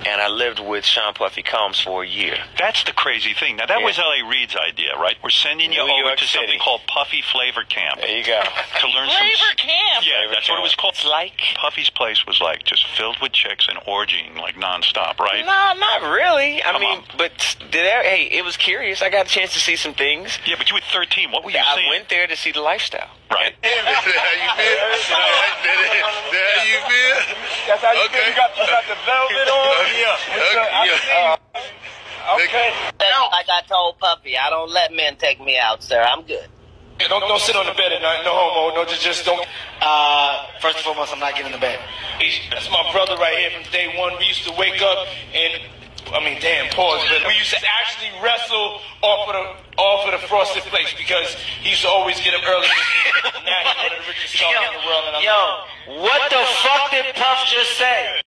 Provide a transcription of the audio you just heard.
and I lived with Sean Puffy Combs for a year. That's the crazy thing. Now, that was L.A. Reid's idea, right? We're sending you over to something called Puffy Flavor Camp. There you go. To learn Flavor Camp? Yeah, that's what it was called. It's like? Puffy's place was like just filled with chicks and orgying like nonstop, right? No, not really. I mean, on. but hey, it was curious. I got a chance to see some things. Yeah, but you were 13. What were you seeing? I went there to see the lifestyle. Right. How you feel? How you feel? That's how you feel. You got the velvet on? Okay. Like I told Puffy, I don't let men take me out, sir. I'm good. Don't sit on the bed at night. No homo. No, just don't. First and foremost, I'm not getting in the bed. That's my brother right here from day one. We used to wake up and, I mean, damn, pause. But we used to actually wrestle off of the frosted flakes because he used to always get him early. Now he's one of the richest songs in the world. And Yo, what the fuck did Puff just say?